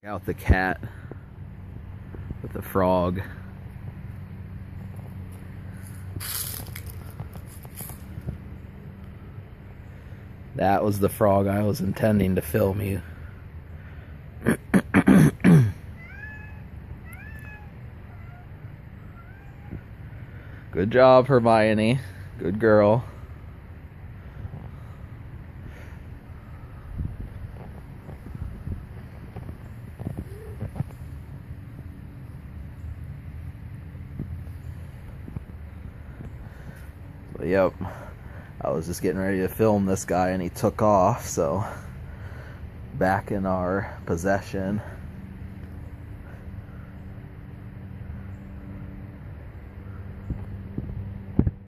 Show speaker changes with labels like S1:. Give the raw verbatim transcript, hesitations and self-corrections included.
S1: Out the cat with the frog. That was the frog I was intending to film you. Good job, Hermione. Good girl. But yep, I was just getting ready to film this guy and he took off, so back in our possession.